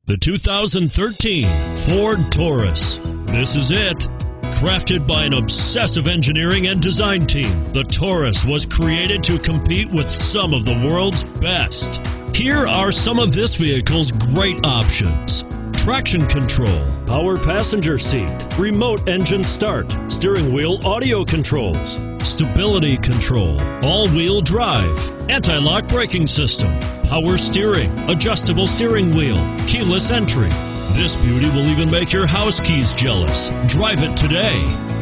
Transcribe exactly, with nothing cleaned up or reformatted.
The two thousand thirteen Ford Taurus. This is it. Crafted by an obsessive engineering and design team, the Taurus was created to compete with some of the world's best. Here are some of this vehicle's great options: traction control, power passenger seat, remote engine start, steering wheel audio controls, stability control, all-wheel drive, anti-lock braking system, power steering, adjustable steering wheel, keyless entry. This beauty will even make your house keys jealous. Drive it today.